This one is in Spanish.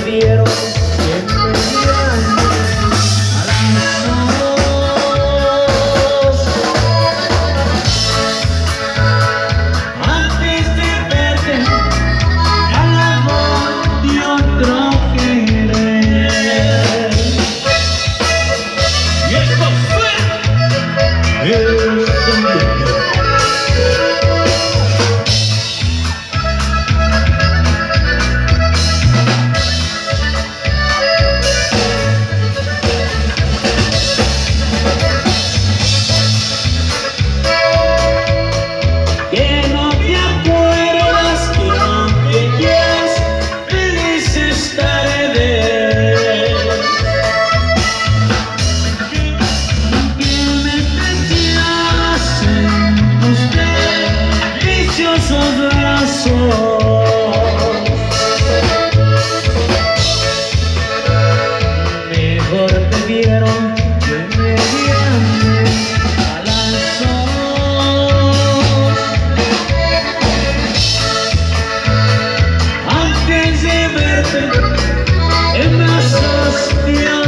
dieron que me dieran a las dos. Antes de verte al amor de otro querer. Y esto fue el sonido. Mejor te dieron que me dieran a las dos. Antes de verte en brazos de